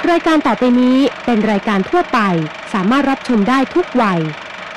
รายการต่อไปนี้เป็นรายการทั่วไปสามารถรับชมได้ทุกวัย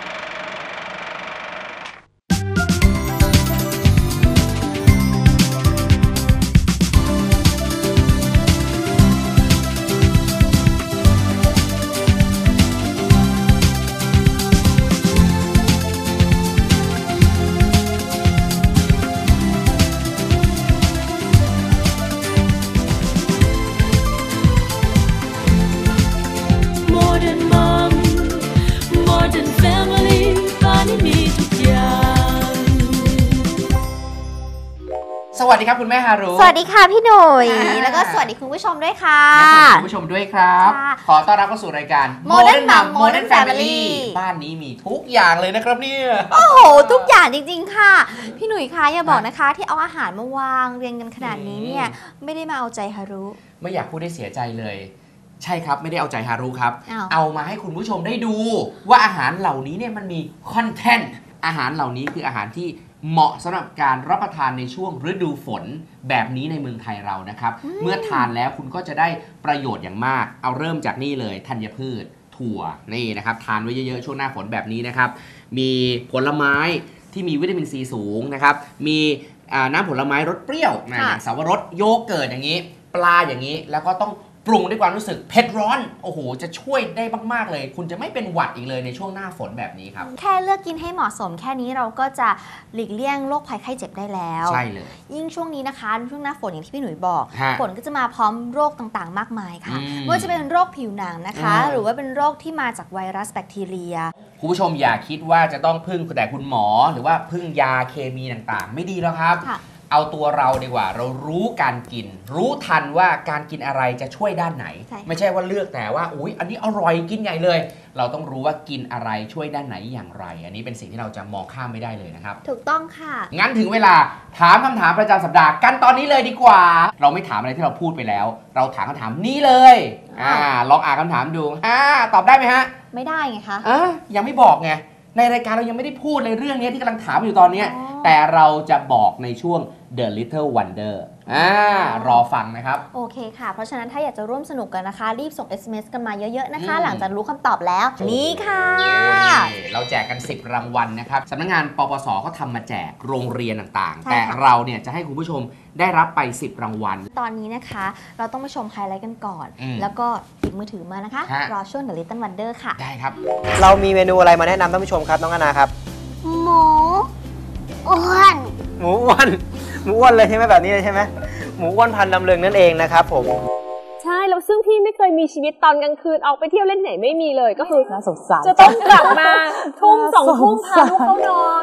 สวัสดีครับคุณแม่ฮารุสวัสดีค่ะพี่หนุ่ยแล้วก็สวัสดีคุณผู้ชมด้วยค่ะคุณผู้ชมด้วยครับขอต้อนรับเข้าสู่รายการ Modern Mom Modern Family บ้านนี้มีทุกอย่างเลยนะครับเนี่ยโอ้โหทุกอย่างจริงๆค่ะพี่หนุ่ยคะอย่าบอกนะคะที่เอาอาหารมาวางเรียงกันขนาดนี้เนี่ยไม่ได้มาเอาใจฮารุไม่อยากพูดได้เสียใจเลยใช่ครับไม่ได้เอาใจฮารุครับเอามาให้คุณผู้ชมได้ดูว่าอาหารเหล่านี้เนี่ยมันมีคอนเทนต์อาหารเหล่านี้คืออาหารที่เหมาะสำหรับการรับประทานในช่วงฤดูฝนแบบนี้ในเมืองไทยเรานะครับเมื่อทานแล้วคุณก็จะได้ประโยชน์อย่างมากเอาเริ่มจากนี่เลยธัญพืชถั่วนี่นะครับทานไว้เยอะๆช่วงหน้าฝนแบบนี้นะครับมีผลไม้ที่มีวิตามินซีสูงนะครับมีน้ำผลไม้รสเปรี้ยวอย่างสับปะรดโยเกิร์ตอย่างนี้ปลาอย่างนี้แล้วก็ต้องปรุงด้วยความรู้สึกเผ็ดร้อนโอ้โหจะช่วยได้มากๆเลยคุณจะไม่เป็นหวัดอีกเลยในช่วงหน้าฝนแบบนี้ครับแค่เลือกกินให้เหมาะสมแค่นี้เราก็จะหลีกเลี่ยงโรคภัยไข้เจ็บได้แล้วใช่เลยยิ่งช่วงนี้นะคะช่วงหน้าฝนอย่างที่พี่หนุ่ยบอกฝนก็จะมาพร้อมโรคต่างๆมากมายค่ะไม่ว่าจะเป็นโรคผิวหนังนะคะหรือว่าเป็นโรคที่มาจากไวรัสแบคทีเรียคุณผู้ชมอย่าคิดว่าจะต้องพึ่งแต่คุณหมอหรือว่าพึ่งยาเคมีต่างๆไม่ดีแล้วครับเอาตัวเราดีกว่าเรารู้การกินรู้ทันว่าการกินอะไรจะช่วยด้านไหนไม่ใช่ว่าเลือกแต่ว่าอุ๊ยอันนี้อร่อยกินใหญ่เลยเราต้องรู้ว่ากินอะไรช่วยด้านไหนอย่างไรอันนี้เป็นสิ่งที่เราจะมองข้ามไม่ได้เลยนะครับถูกต้องค่ะงั้นถึงเวลาถามคำถามประจำสัปดาห์กันตอนนี้เลยดีกว่าเราไม่ถามอะไรที่เราพูดไปแล้วเราถามคำถามนี้เลยลองอ่านคำถามดูตอบได้ไหมฮะไม่ได้ไงคะยังไม่บอกไงในรายการเรายังไม่ได้พูดในเรื่องนี้ที่กำลังถามอยู่ตอนนี้แต่เราจะบอกในช่วง The Little Wonder รอฟังนะครับโอเคค่ะเพราะฉะนั้นถ้าอยากจะร่วมสนุกกันนะคะรีบส่ง SMS กันมาเยอะๆนะคะหลังจากรู้คำตอบแล้วนี่ค่ะเราแจกกัน10รางวัลนะครับสำนักงานปปสเขาทำมาแจกโรงเรียนต่างๆแต่เราเนี่ยจะให้คุณผู้ชมได้รับไป10รางวัลตอนนี้นะคะเราต้องมาชมไฮไลท์กันก่อนแล้วก็หยิบมือถือมานะคะรอช่วง The Little Wonder ค่ะได้ครับเรามีเมนูอะไรมาแนะนำท่านผู้ชมครับน้องอนาครับหมูอ้วนหมูอ้วนเลยใช่ไหมแบบนี้เลยใช่ไหมหมูอ้วนพันธุ์ดำเริงนั่นเองนะครับผมใช่แล้วซึ่งพี่ไม่เคยมีชีวิตตอนกลางคืนออกไปเที่ยวเล่นไหนไม่มีเลยก็คือจะต้องกลับมาทุ่ม2 ทุ่มพาลูกเข้านอน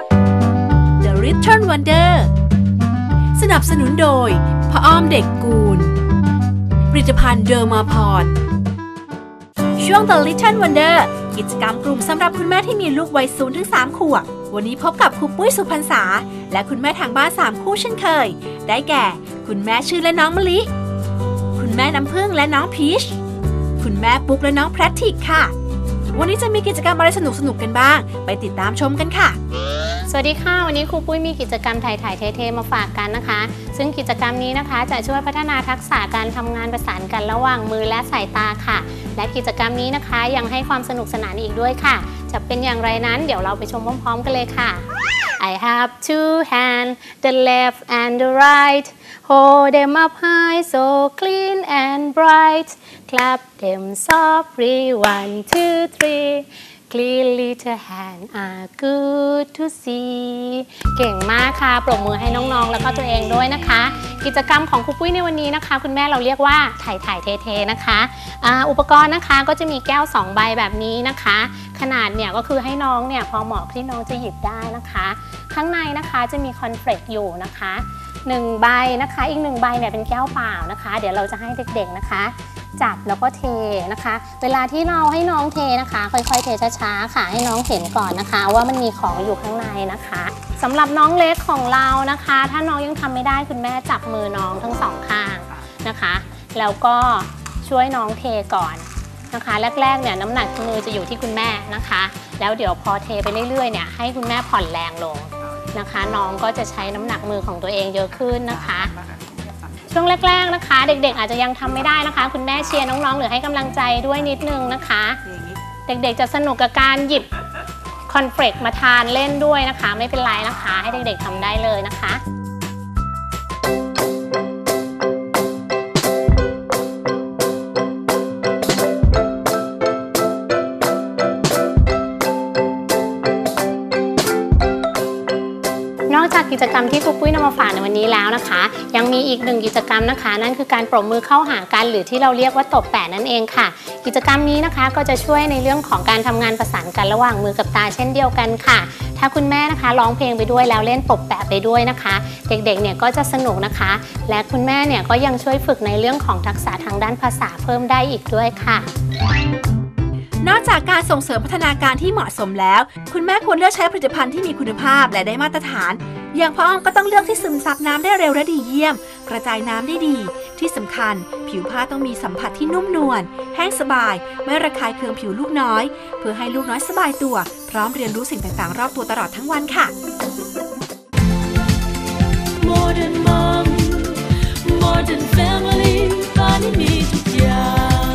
The Little Wonder สนับสนุนโดยพระอ้อมเด็กกูลผลิตภัณฑ์เดอร์มาพอร์ตช่วง The Little Wonder กิจกรรมกลุ่มสำหรับคุณแม่ที่มีลูกวัย0-3 ขวบวันนี้พบกับครูปุ้ยสุพรรษาและคุณแม่ทางบ้าน3คู่เช่นเคยได้แก่คุณแม่ชื่อและน้องมะลิคุณแม่น้ำผึ้งและน้องพีชคุณแม่ปุ๊กและน้องแพทริกค่ะวันนี้จะมีกิจกรรมอะไรสนุกๆกันบ้างไปติดตามชมกันค่ะสวัสดีค่ะวันนี้ครูปุ้ยมีกิจกรรมถ่ายเท่ๆมาฝากกันนะคะซึ่งกิจกรรมนี้นะคะจะช่วยพัฒนาทักษะการทำงานประสานกันระหว่างมือและสายตาค่ะและกิจกรรมนี้นะคะยังให้ความสนุกสนานอีกด้วยค่ะจะเป็นอย่างไรนั้นเดี๋ยวเราไปชมพร้อมๆกันเลยค่ะ I have two hands the left and the right hold them up high so clean and bright clap them softly 1 2 3 Clearly the hand are good to see เก่งมากค่ะปรบมือให้น้องๆแล้วก็ตัวเองด้วยนะคะกิจกรรมของครูปุ้ยในวันนี้นะคะคุณแม่เราเรียกว่าถ่ายเทๆนะคะอุปกรณ์นะคะก็จะมีแก้ว2ใบแบบนี้นะคะขนาดเนี่ยก็คือให้น้องเนี่ยพอเหมาะที่น้องจะหยิบได้นะคะข้างในนะคะจะมีคอนเฟลกอยู่นะคะ1ใบนะคะอีก1ใบเนี่ยเป็นแก้วเปล่านะคะเดี๋ยวเราจะให้เด็กๆนะคะจับแล้วก็เทนะคะเวลาที่เราให้น้องเทนะคะค่อยๆเทช้าๆค่ะให้น้องเห็นก่อนนะคะว่ามันมีของอยู่ข้างในนะคะสำหรับน้องเล็กของเรานะคะถ้าน้องยังทำไม่ได้คุณแม่จับมือน้องทั้ง2ข้างนะคะแล้วก็ช่วยน้องเทก่อนนะคะแรกๆเนี่ยน้ำหนักมือจะอยู่ที่คุณแม่นะคะแล้วเดี๋ยวพอเทไปเรื่อยๆเนี่ยให้คุณแม่ผ่อนแรงลงนะคะน้องก็จะใช้น้ำหนักมือของตัวเองเยอะขึ้นนะคะช่วงแรกๆนะคะเด็กๆอาจจะยังทำไม่ได้นะคะคุณแม่เชียร์น้องๆหรือให้กำลังใจด้วยนิดนึงนะคะเด็กๆจะสนุกกับการหยิบคอนเฟลกมาทานเล่นด้วยนะคะไม่เป็นไรนะคะให้เด็กๆทำได้เลยนะคะนอกจากกิจกรรมที่ครูปุ้ยนำมาฝากในวันนี้แล้วนะคะยังมีอีกหนึ่งกิจกรรมนะคะนั่นคือการปรบมือเข้าหากันหรือที่เราเรียกว่าตบแปะนั่นเองค่ะกิจกรรมนี้นะคะก็จะช่วยในเรื่องของการทำงานประสานกันระหว่างมือกับตาเช่นเดียวกันค่ะถ้าคุณแม่นะคะร้องเพลงไปด้วยแล้วเล่นตบแปะไปด้วยนะคะเด็กๆเนี่ยก็จะสนุกนะคะและคุณแม่เนี่ยก็ยังช่วยฝึกในเรื่องของทักษะทางด้านภาษาเพิ่มได้อีกด้วยค่ะนอกจากการส่งเสริมพัฒนาการที่เหมาะสมแล้วคุณแม่ควรเลือกใช้ผลิตภัณฑ์ที่มีคุณภาพและได้มาตรฐานอย่างพ่ออ้อมก็ต้องเลือกที่ซึมซับน้ำได้เร็วและดีเยี่ยมกระจายน้ำได้ดีที่สำคัญผิวผ้าต้องมีสัมผัสที่นุ่มนวลแห้งสบายไม่ระคายเคืองผิวลูกน้อยเพื่อให้ลูกน้อยสบายตัวพร้อมเรียนรู้สิ่งต่างๆรอบตัวตลอดทั้งวันค่ะ Modern Mom Modern Family บ้านที่มีทุกอย่าง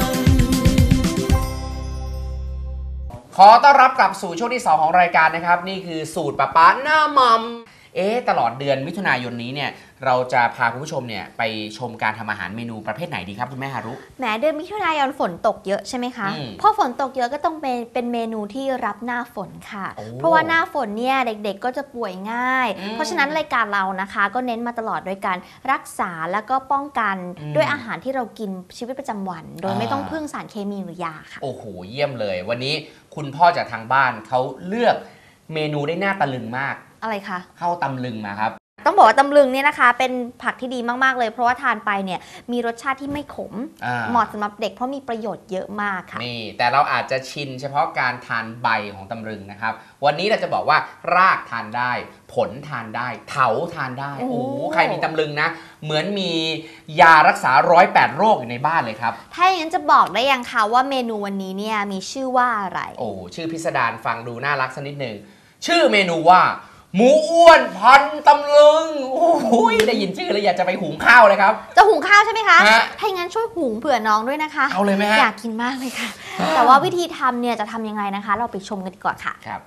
ขอต้อนรับกลับสู่ช่วงที่2ของรายการนะครับนี่คือสูตรป้าป๊าหน้ามัมตลอดเดือนมิถุนายนนี้เนี่ยเราจะพาคุณผู้ชมเนี่ยไปชมการทำอาหารเมนูประเภทไหนดีครับคุณแม่ฮารุแหมเดือนมิถุนายนฝนตกเยอะใช่ไหมคะพอฝนตกเยอะก็ต้องเป็นเมนูที่รับหน้าฝนค่ะเพราะว่าหน้าฝนเนี่ยเด็กๆก็จะป่วยง่ายเพราะฉะนั้นรายการเรานะคะก็เน้นมาตลอดโดยการรักษาแล้วก็ป้องกันด้วยอาหารที่เรากินชีวิตประจำวันโดยไม่ต้องพึ่งสารเคมีหรือยาค่ะโอ้โหเยี่ยมเลยวันนี้คุณพ่อจากทางบ้านเขาเลือกเมนูได้น่าตะลึงมากอะไรคะข้าวตำลึงมาครับต้องบอกว่าตำลึงเนี่ยนะคะเป็นผักที่ดีมากๆเลยเพราะว่าทานไปเนี่ยมีรสชาติที่ไม่ขมเหมาะสำหรับเด็กเพราะมีประโยชน์เยอะมากค่ะนี่แต่เราอาจจะชินเฉพาะการทานใบของตำลึงนะครับวันนี้เราจะบอกว่ารากทานได้ผลทานได้เถาทานได้โอ้โหใครมีตำลึงนะเหมือนมียารักษา108 โรคอยู่ในบ้านเลยครับถ้าอย่างนั้นจะบอกได้ยังคะว่าเมนูวันนี้เนี่ยมีชื่อว่าอะไรโอ้ชื่อพิสดารฟังดูน่ารักสักนิดนึงชื่อเมนูว่าหมูอ้วนพันตำลึงโอ้โหได้ยินชื่อแล้วอยากจะไปหุงข้าวเลยครับจะหุงข้าวใช่ไหมคะถ้าอย่างนั้นช่วยหุงเผื่อน้องด้วยนะคะเอาเลยไหมฮะอยากกินมากเลยค่ะแต่ว่าวิธีทำเนี่ยจะทำยังไงนะคะเราไปชมกันดีกว่าค่ะครับ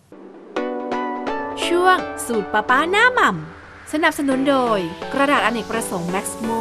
ช่วงสูตรป้าป๊าหน้าหม่ำสนับสนุนโดยกระดาษอเนกประสงค์แม็กซ์โม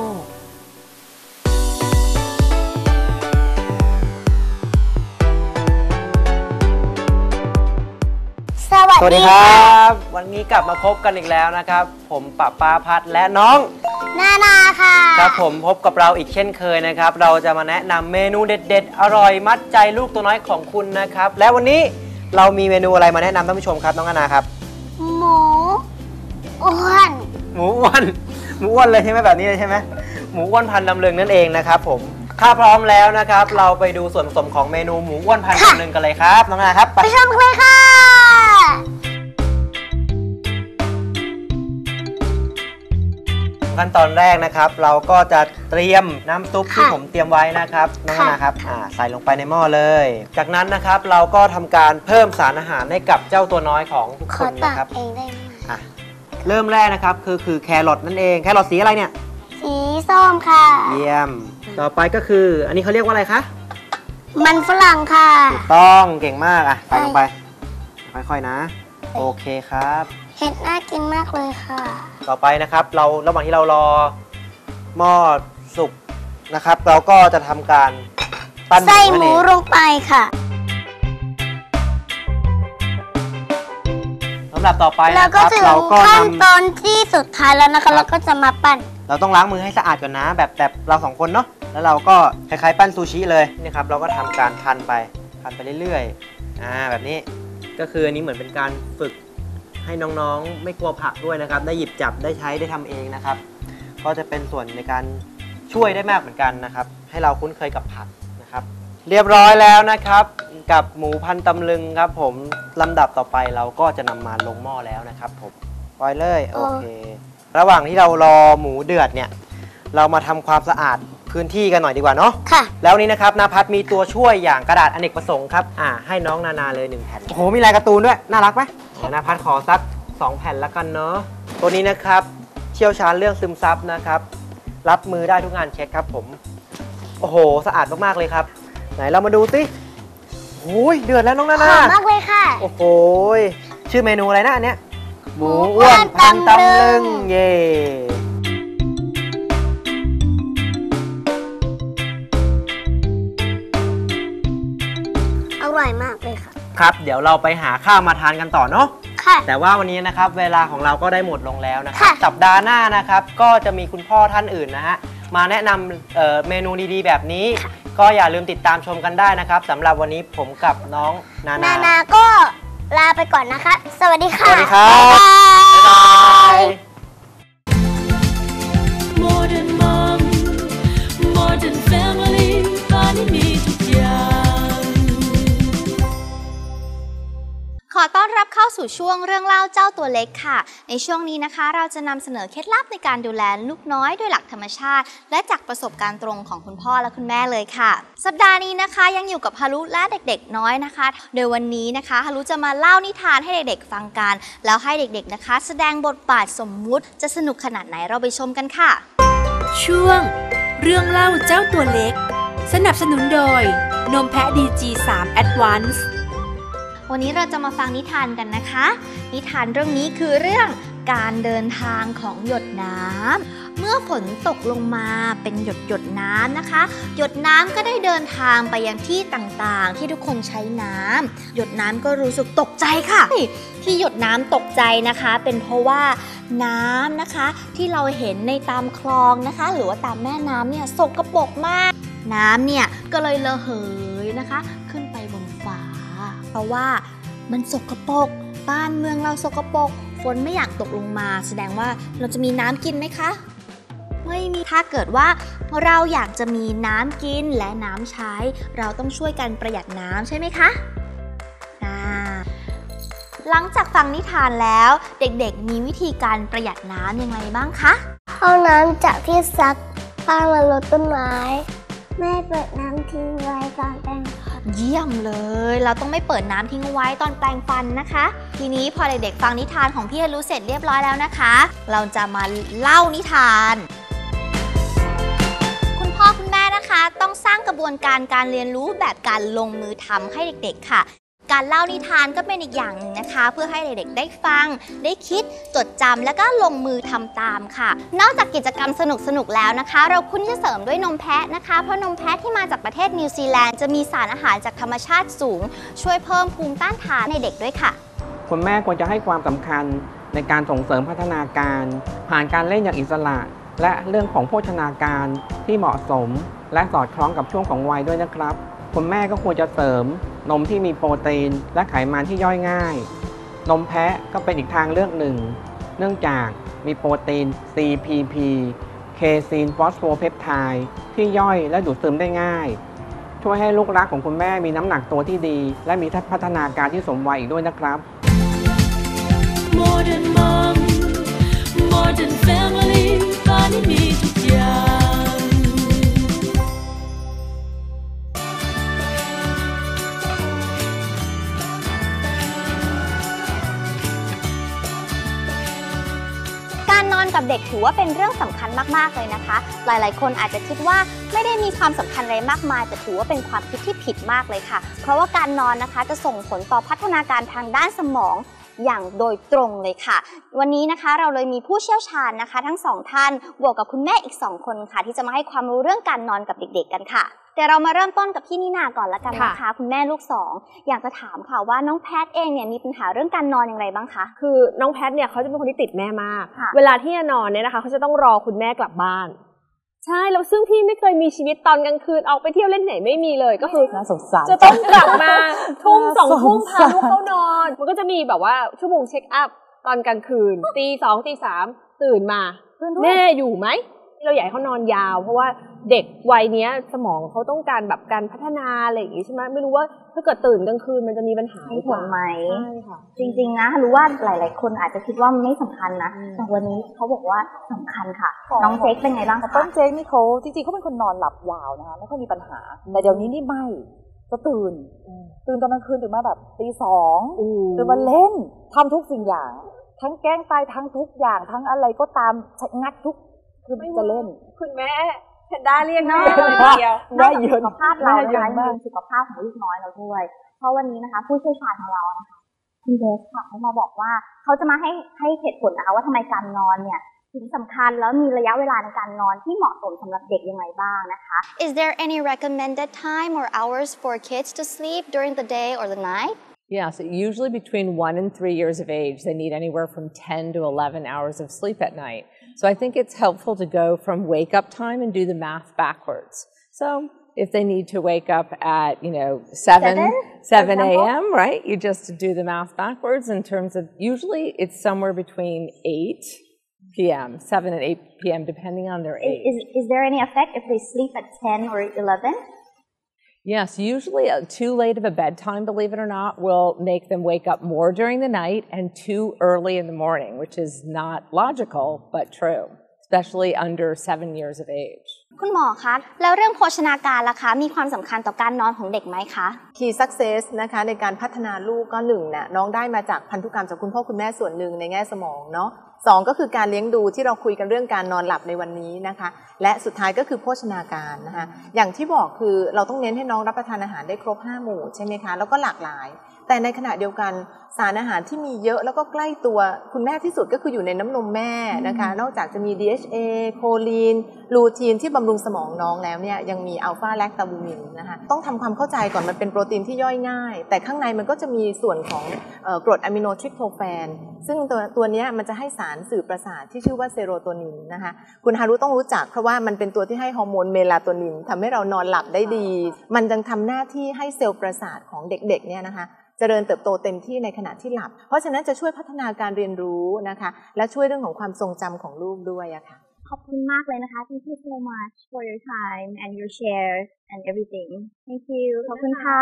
สวัสดีครับวันนี้กลับมาพบกันอีกแล้วนะครับผมป้าป๊าพัดและน้องนานาค่ะครับผมพบกับเราอีกเช่นเคยนะครับเราจะมาแนะนำเมนูเด็ดๆอร่อยมัดใจลูกตัวน้อยของคุณนะครับและวันนี้เรามีเมนูอะไรมาแนะนำท่านผู้ชมครับน้องนานาครับหมูอ้วนหมูอ้วนเลยใช่ไหมแบบนี้เลยใช่ไหมหมูอ้วนพันตำลึงนั่นเองนะครับผมถ้าพร้อมแล้วนะครับเราไปดูส่วนผสมของเมนูหมูอ้วนพันตำลึงกันเลยครับน้องนาครับไปชมกันเลยค่ะขั้นตอนแรกนะครับเราก็จะเตรียมน้ำซุปที่ผมเตรียมไว้นะครับน้องนาครับใส่ลงไปในหม้อเลยจากนั้นนะครับเราก็ทำการเพิ่มสารอาหารให้กับเจ้าตัวน้อยของทุกคนนะครับเองได้ไหมเริ่มแรกนะครับคือแครอทนั่นเองแครอทสีอะไรเนี่ยสีส้มค่ะเยี่ยมต่อไปก็คืออันนี้เขาเรียกว่าอะไรคะมันฝรั่งค่ะถูกต้องเก่งมากใส่ลงไปค่อยๆนะโอเคครับเห็ดน่ากินมากเลยค่ะต่อไปนะครับเราระหว่างที่เรารอหม้อสุกนะครับเราก็จะทำการปั้นใส่หมูลงไปค่ะสำหรับต่อไปนะครับเราก็ขั้นตอนที่สุดท้ายแล้วนะคะเราก็จะมาปั้นเราต้องล้างมือให้สะอาดก่อนนะแบบเราสองคนเนาะแล้วเราก็คล้ายๆปั้นซูชิเลยนี่ครับเราก็ทำการพันไปเรื่อยๆแบบนี้ก็คืออันนี้เหมือนเป็นการฝึกให้น้องๆไม่กลัวผักด้วยนะครับได้หยิบจับได้ใช้ได้ทำเองนะครับก็จะเป็นส่วนในการช่วยได้มากเหมือนกันนะครับให้เราคุ้นเคยกับผักนะครับเรียบร้อยแล้วนะครับกับหมูพันตำลึงครับผมลำดับต่อไปเราก็จะนำมาลงหม้อแล้วนะครับผมปล่อยเลยโอเคระหว่างที่เรารอหมูเดือดเนี่ยเรามาทำความสะอาดพื้นที่กันหน่อยดีกว่าเนาะค่ะแล้วนี้นะครับนาพัฒมีตัวช่วยอย่างกระดาษอเนกประสงค์ครับให้น้องนานาเลย1แผ่นโอ้โหมีลายการ์ตูนด้วยน่ารักไหมนาพัฒขอสัก2แผ่นแล้วกันเนาะตัวนี้นะครับเชี่ยวชาญเรื่องซึมซับนะครับรับมือได้ทุกงานเช็ดครับผมโอ้โหสะอาดมากๆเลยครับไหนเรามาดูสิโอ้ยเดือดแล้วน้องนานาหอมมากเลยค่ะโอ้โหชื่อเมนูอะไรนะอันเนี้ยหมูอ้วนพันตำลึงเย่อร่อยมากเลยค่ะครับเดี๋ยวเราไปหาข้าวมาทานกันต่อเนาะค่ะแต่ว่าวันนี้นะครับเวลาของเราก็ได้หมดลงแล้วนะครับสัปดาห์หน้านะครับก็จะมีคุณพ่อท่านอื่นนะฮะมาแนะนำเมนูดีๆแบบนี้ก็อย่าลืมติดตามชมกันได้นะครับสำหรับวันนี้ผมกับน้องนานาก็ลาไปก่อนนะคะสวัสดีค่ะสวัสดีครับบ๊ายบาย More than mom more than family บ้านนี้มีทุกอย่างขอต้อนรับเข้าสู่ช่วงเรื่องเล่าเจ้าตัวเล็กค่ะในช่วงนี้นะคะเราจะนำเสนอเคล็ดลับในการดูแลลูกน้อยโดยหลักธรรมชาติและจากประสบการณ์ตรงของคุณพ่อและคุณแม่เลยค่ะสัปดาห์นี้นะคะยังอยู่กับฮารุและเด็กๆน้อยนะคะโดยวันนี้นะคะฮารุจะมาเล่านิทานให้เด็กๆฟังกันแล้วให้เด็กๆนะคะแสดงบทบาทสมมุติจะสนุกขนาดไหนเราไปชมกันค่ะช่วงเรื่องเล่าเจ้าตัวเล็กสนับสนุนโดยนมแพะ DG3 Advance วันนี้เราจะมาฟังนิทานกันนะคะนิทานเรื่องนี้คือเรื่องการเดินทางของหยดน้ำเมื่อฝนตกลงมาเป็นหยดน้ำนะคะหยดน้ำก็ได้เดินทางไปยังที่ต่างๆที่ทุกคนใช้น้ำหยดน้ำก็รู้สึกตกใจค่ะที่หยดน้ำตกใจนะคะเป็นเพราะว่าน้ำนะคะที่เราเห็นในตามคลองนะคะหรือว่าตามแม่น้ำเนี่ยสกปรกมากน้ำเนี่ยก็เลยระเหยนะคะขึ้นไปบนฟ้าเพราะว่ามันสกปรกบ้านเมืองเราสกปรกฝนไม่อยากตกลงมาแสดงว่าเราจะมีน้ำกินไหมคะไม่มีถ้าเกิดว่าเราอยากจะมีน้ำกินและน้ำใช้เราต้องช่วยกันประหยัดน้ำใช่ไหมคะหลังจากฟังนิทานแล้วเด็กๆมีวิธีการประหยัดน้ำยังไงบ้างคะเอาน้ำจากที่ซักผ้ามารดต้นไม้แม่เปิดน้ำทิ้งไว้ตอนแปรงเยี่ยมเลยเราต้องไม่เปิดน้ำทิ้งไว้ตอนแปรงฟันนะคะทีนี้พอเด็กๆฟังนิทานของพี่ฮารุเสร็จเรียบร้อยแล้วนะคะเราจะมาเล่านิทานคุณพ่อคุณแม่นะคะต้องสร้างกระบวนการเรียนรู้แบบการลงมือทำให้เด็กๆค่ะการเล่านิทานก็เป็นอีกอย่างหนึ่งนะคะเพื่อให้เด็กๆได้ฟังได้คิดจดจำแล้วก็ลงมือทำตามค่ะนอกจากกิจกรรมสนุกๆแล้วนะคะเราคุ้นจะเสริมด้วยนมแพะนะคะเพราะนมแพะที่มาจากประเทศนิวซีแลนด์จะมีสารอาหารจากธรรมชาติสูงช่วยเพิ่มภูมิต้านทานในเด็กด้วยค่ะคุณแม่ควรจะให้ความสำคัญในการส่งเสริมพัฒนาการผ่านการเล่นอย่างอิสระและเรื่องของโภชนาการที่เหมาะสมและสอดคล้องกับช่วงของวัยด้วยนะครับคุณแม่ก็ควรจะเสริมนมที่มีโปรตีนและไขมันที่ย่อยง่ายนมแพะก็เป็นอีกทางเลือกหนึ่งเนื่องจากมีโปรตีน CPP เคซีนฟอสโฟเพปไทด์ที่ย่อยและดูดซึมได้ง่ายช่วยให้ลูกรักของคุณแม่มีน้ำหนักตัวที่ดีและมีพัฒนาการที่สมวัยอีกด้วยนะครับ More than mom more than family บ้านนี้มีทุกอย่างการนอนกับเด็กถือว่าเป็นเรื่องสำคัญมากๆเลยนะคะหลายๆคนอาจจะคิดว่าไม่ได้มีความสำคัญอะไรมากมายแต่ถือว่าเป็นความคิดที่ผิดมากเลยค่ะเพราะว่าการนอนนะคะจะส่งผลต่อพัฒนาการทางด้านสมองอย่างโดยตรงเลยค่ะวันนี้นะคะเราเลยมีผู้เชี่ยวชาญนะคะทั้ง2ท่านบวกกับคุณแม่อีก2คนค่ะที่จะมาให้ความรู้เรื่องการนอนกับเด็กๆกันค่ะแต่เรามาเริ่มต้นกับพี่นินาก่อนละกันนะคะคุณแม่ลูก2อยากจะถามค่ะว่าน้องแพทเองเนี่ยมีปัญหาเรื่องการนอนอย่างไรบ้างคะคือน้องแพทเนี่ยเขาจะเป็นคนที่ติดแม่มากเวลาที่จะนอนเนี่ยนะคะเขาจะต้องรอคุณแม่กลับบ้านใช่แล้วซึ่งพี่ไม่เคยมีชีวิตตอนกลางคืนออกไปเที่ยวเล่นไหนไม่มีเลยก็คือน่าสงสารจะต้องกลับมาทุ่ม2 ทุ่มพาลูกเข้านอนมันก็จะมีแบบว่าชั่วโมงเช็คอัพตอนกลางคืนตี 2 ตี 3ตื่นมาแม่อยู่ไหมเราอยากให้เขานอนยาวเพราะว่าเด็กวัยนี้สมองเขาต้องการแบบการพัฒนาอะไรอย่างงี้ใช่ไหมไม่รู้ว่าถ้าเกิดตื่นกลางคืนมันจะมีปัญหาผลไหมใช่ค่ะจริงๆนะรู้ว่าหลายๆคนอาจจะคิดว่ามันไม่สำคัญนะแต่วันนี้เขาบอกว่าสำคัญค่ะน้องเจ๊กเป็นไงบ้างคะต้นเจ๊กนี่เขาจริงๆเขาเป็นคนนอนหลับยาวนะคะไม่ค่อยมีปัญหาแต่เดี๋ยวนี้นี่ไม่ก็ตื่นตอนกลางคืนตื่นมาแบบตี 2ตื่นมาเล่นทำทุกสิ่งอย่างทั้งแกล้งตายทั้งทุกอย่างทั้งอะไรก็ตามงัดทุกคือจะเล่นคุณแม่แพนด้าเรียกแม่เดียวได้เยอะสุขภาพเรานะคะยังสุขภาพของลูกน้อยเราด้วยเพราะวันนี้นะคะผู้เชี่ยวชาญของเรานะคะคุณเบสค่ะเขามาบอกว่าเขาจะมาให้เหตุผลนะคะว่าทำไมการนอนเนี่ยถึงสำคัญแล้วมีระยะเวลาในการนอนที่เหมาะสมสำหรับเด็กยังไงบ้างนะคะ Is there any recommended time or hours for kids to sleep during the day or the night? Yes, usually between 1 and 3 years of age, they need anywhere from 10 to 11 hours of sleep at night. So I think it's helpful to go from wake up time and do the math backwards. So if they need to wake up at, 7 a.m., right? You just do the math backwards in terms of, usually it's somewhere between 8 p.m., 7 and 8 p.m., depending on their age. Is there any effect if they sleep at 10 or 11? Yes, usually too late of a bedtime, believe it or not, will make them wake up more during the night and too early in the morning, which is not logical, but true, especially under 7 years of age. คุณหมอคะแล้วเรื่องโภชนาการล่ะคะมีความสำคัญต่อการนอนของเด็กไหมคะ Key success นะคะในการพัฒนาลูกก็1เนี่ยน้องได้มาจากพันธุกรรมจากคุณพ่อคุณแม่ส่วนหนึ่งในแง่สมองเนาะ2ก็คือการเลี้ยงดูที่เราคุยกันเรื่องการนอนหลับในวันนี้นะคะและสุดท้ายก็คือโภชนาการนะคะอย่างที่บอกคือเราต้องเน้นให้น้องรับประทานอาหารได้ครบ5หมู่ใช่ไหมคะแล้วก็หลากหลายแต่ในขณะเดียวกันสารอาหารที่มีเยอะแล้วก็ใกล้ตัวคุณแม่ที่สุดก็คืออยู่ในน้ำนมแม่นะคะนอกจากจะมี DHA โคลีนลูทีนที่บำรุงสมองน้องแล้วเนี่ยยังมีอัลฟาแลคตาบูมินนะคะต้องทำความเข้าใจก่อนมันเป็นโปรตีนที่ย่อยง่ายแต่ข้างในมันก็จะมีส่วนของกรดอะมิโนทริปโตแฟนซึ่งตัวนี้มันจะให้สารสื่อประสาทที่ชื่อว่าเซโรโทนินนะคะคุณฮารุต้องรู้จักเพราะว่ามันเป็นตัวที่ให้ฮอร์โมนเมลาโทนินทำให้เรานอนหลับได้ดีมันยังทำหน้าที่ให้เซลล์ประสาทของเด็กๆเนี่ยนะคะเจริญเติบโตเต็มที่ในขณะที่หลับเพราะฉะนั้นจะช่วยพัฒนาการเรียนรู้นะคะและช่วยเรื่องของความทรงจำของลูกด้วยอะค่ะขอบคุณมากเลยนะคะ Thank you so much for your time and your share and everything Thank you ขอบคุณค่ะ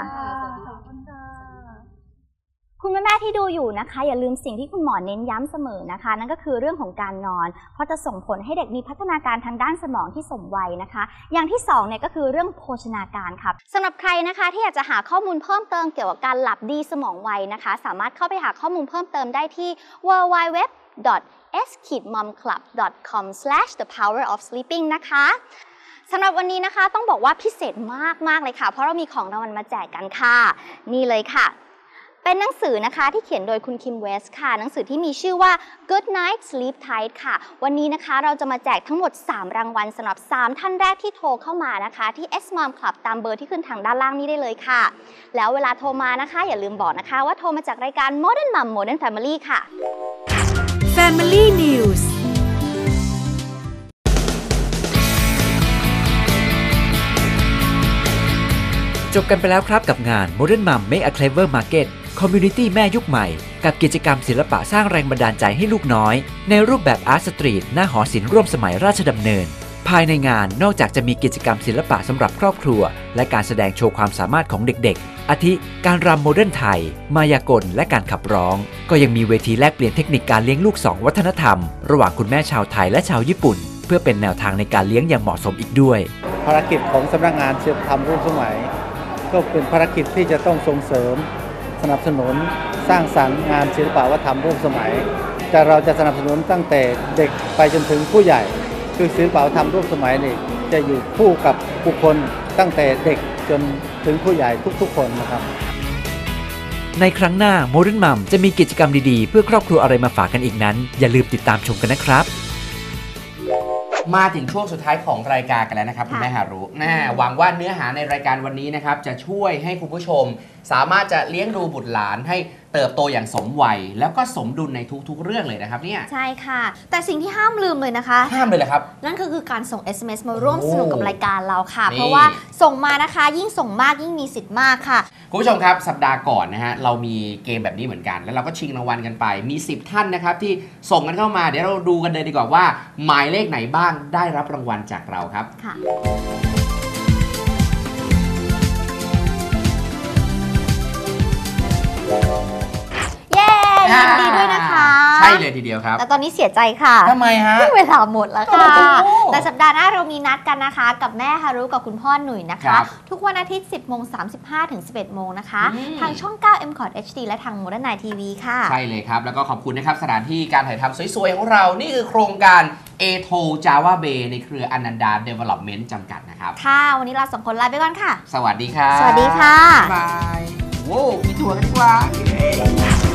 คุณแม่ๆที่ดูอยู่นะคะอย่าลืมสิ่งที่คุณหมอเน้นย้ำเสมอนะคะนั่นก็คือเรื่องของการนอนเพราะจะส่งผลให้เด็กมีพัฒนาการทางด้านสมองที่สมวัยนะคะอย่างที่2เนี่ยก็คือเรื่องโภชนาการค่ะสำหรับใครนะคะที่อยากจะหาข้อมูลเพิ่มเติมเกี่ยวกับการหลับดีสมองไวนะคะสามารถเข้าไปหาข้อมูลเพิ่มเติมได้ที่ www.s-momclub.com/thepowerofsleeping นะคะสำหรับวันนี้นะคะต้องบอกว่าพิเศษมากๆเลยค่ะเพราะเรามีของรางวัลมาแจกกันค่ะนี่เลยค่ะเป็นหนังสือนะคะที่เขียนโดยคุณคิมเวสค่ะหนังสือที่มีชื่อว่า Good Night Sleep Tight ค่ะวันนี้นะคะเราจะมาแจกทั้งหมด3รางวัลสำหรับ3ท่านแรกที่โทรเข้ามานะคะที่ S-Mom Club ตามเบอร์ที่ขึ้นทางด้านล่างนี้ได้เลยค่ะแล้วเวลาโทรมานะคะอย่าลืมบอกนะคะว่าโทรมาจากรายการ Modern Mom Modern Family ค่ะ Family News จบกันไปแล้วครับกับงาน Modern Mom Make a Clever Market Community แม่ยุคใหม่กับกิจกรรมศิลปะสร้างแรงบันดาลใจให้ลูกน้อยในรูปแบบอาร์ตสตรีทหน้าหอศิลป์ร่วมสมัยราชดำเนินภายในงานนอกจากจะมีกิจกรรมศิลปะสำหรับครอบครัวและการแสดงโชว์ความสามารถของเด็กๆอาทิการรำโมเดิร์นไทยมายากลและการขับร้องก็ยังมีเวทีแลกเปลี่ยนเทคนิคการเลี้ยงลูก2วัฒนธรรมระหว่างคุณแม่ชาวไทยและชาวญี่ปุ่นเพื่อเป็นแนวทางในการเลี้ยงอย่างเหมาะสมอีกด้วยภารกิจของสำนักงานศิลปธรรมร่วมสมัยก็เป็นภารกิจที่จะต้องส่งเสริมสนับสนุนสร้างสรรค์งานศิลปวัฒนธรรมร่วมสมัยแต่เราจะสนับสนุนตั้งแต่เด็กไปจนถึงผู้ใหญ่คือศิลปวัฒนธรรมร่วมสมัยนี่จะอยู่คู่กับบุคคลตั้งแต่เด็กจนถึงผู้ใหญ่ทุกๆคนนะครับในครั้งหน้า Modern Mom จะมีกิจกรรมดีๆเพื่อครอบครัวอะไรมาฝากกันอีกนั้นอย่าลืมติดตามชมกันนะครับมาถึงช่วงสุดท้ายของรายการกันแล้วนะครับคุณแม่ฮารุหวังว่าเนื้อหาในรายการวันนี้นะครับจะช่วยให้คุณผู้ชมสามารถจะเลี้ยงดูบุตรหลานให้เติบโตอย่างสมวัยแล้วก็สมดุลในทุกๆเรื่องเลยนะครับเนี่ยใช่ค่ะแต่สิ่งที่ห้ามลืมเลยนะคะห้ามเลยเหรอครับนั่นก็คือการส่ง SMS มาร่วมสนุกกับรายการเราค่ะเพราะว่าส่งมานะคะยิ่งส่งมากยิ่งมีสิทธิ์มากค่ะคุณผู้ชมครับสัปดาห์ก่อนนะฮะเรามีเกมแบบนี้เหมือนกันแล้วเราก็ชิงรางวัลกันไปมี10ท่านนะครับที่ส่งกันเข้ามาเดี๋ยวเราดูกันเลยดีกว่าว่าหมายเลขไหนบ้างได้รับรางวัลจากเราครับค่ะเย้ยินดีด้วยนะคะใช่เลยทีเดียวครับแต่ตอนนี้เสียใจค่ะทำไมฮะเวลาหมดแล้วค่ะ แต่สัปดาห์หน้าเรามีนัดกันนะคะ กับแม่ฮารุกับคุณพ่อหนุ่ยนะคะ ทุกวันอาทิตย์ 10:35 ถึง 11 โมงนะคะ ทางช่อง 9 M-Cot HD และทาง Modern Night TV ค่ะใช่เลยครับ แล้วก็ขอบคุณนะครับสถานที่การถ่ายทำสวยๆของเรา นี่คือโครงการ A2 Java Bay ในเครือ Ananda Development จำกัดนะครับค่ะ วันนี้เราสองคนลาไปก่อนค่ะสวัสดีครับสวัสดีค่ะบ๊ายบาย โว้มีตัวกันดีกว่า